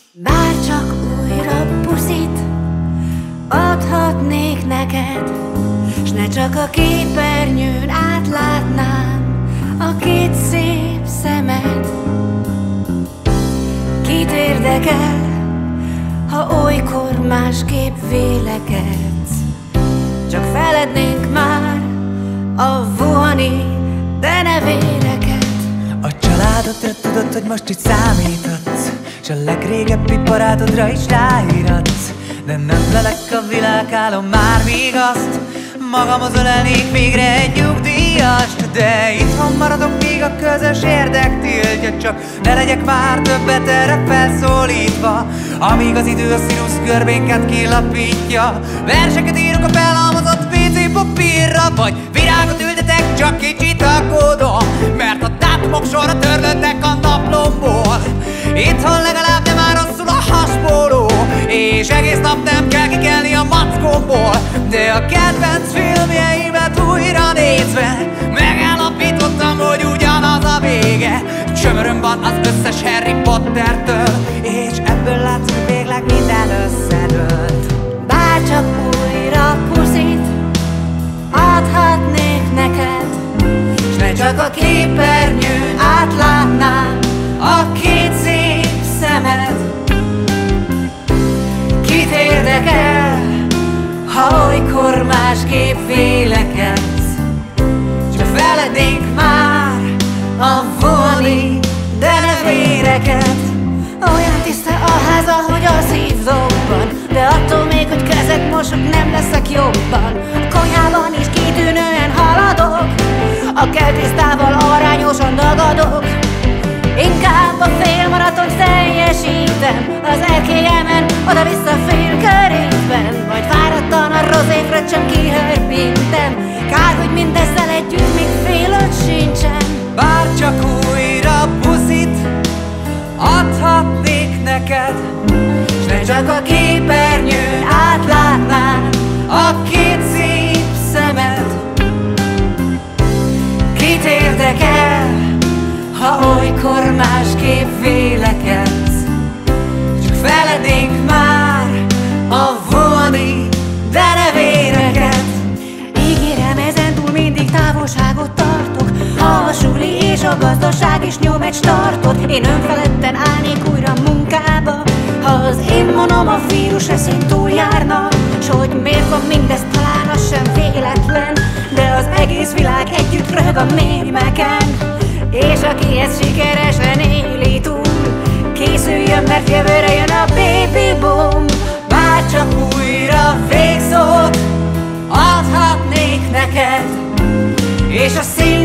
Bárcsak újra puszit adhatnék neked, s ne csak a képernyőn átlátnám a két szép szemed. Kit érdekel, ha olykor másképp vélekedsz? Csak felednénk már a vuhani, de ne véreked. A családodra tudod, hogy most itt számíthatsz, s a legrégebbi barátodra is ráíratsz. De nem lelek a világálom már még azt, magamhoz ölelnék végre egy nyugdíjast. De itthon maradok, míg a közös érdek tiltja, csak ne legyek már többet erre felszólítva. Amíg az idő a színusz görbénket kilapítja, verseket írok a felhalmozott PC papírra, vagy virágot ültetek, csak kicsit aggódom, mert a dátumok sorra törlődnek a naplomból. Itthon legalább nem áll rosszul a haspóló, és egész nap nem kell kikelni a mackomból. De a kedvenc filmjeimet újra nézve megállapítottam, hogy ugyanaz a vége. Csömöröm van az összes Harry Pottertől, és ebből látszik, hogy végleg minden összedőlt. Bárcsak újra puszit adhatnék neked, s ne csak a képernyőn átlátnám a két szép szemed. Kit érdekel, ha olykor másképp vélekedsz? Csak felednénk már a vuhani, de ne véreked. Olyan tiszta a háza, hogy a szív zobban, de attól még, hogy kezet mosok, nem leszek jobban. A konyhában is kitűnően haladok, a keltésztával arányosan dagadok. Inkább a félmaratont teljesítem, az erkélyemen oda-vissza félkörítben, vagy fáradtan a rozéfröccsöm kihörpintem. Kár, hogy mindezzel együtt még fél öt sincsen. Bárcsak újra puszit adhatnék neked, s ne csak a képernyőn átlátnám a két szép szemed. Kit érdekel, ha olykor másképp vélekedsz? Csak felednénk már a vuhani, de ne véreked. Ígérem, ezentúl mindig távolságot tartok, ha a suli és a gazdaság is nyom egy startot. Én önfeledten állnék újra munkába, ha az én monom a vírus eszén túljárna. S hogy miért van mindez, talán az sem véletlen, de az egész világ együtt röhög a mémeken. És aki ezt sikeresen éli túl, készüljön, mert jövőre jön a baby boom. Bárcsak újra végszót adhatnék neked, és a szív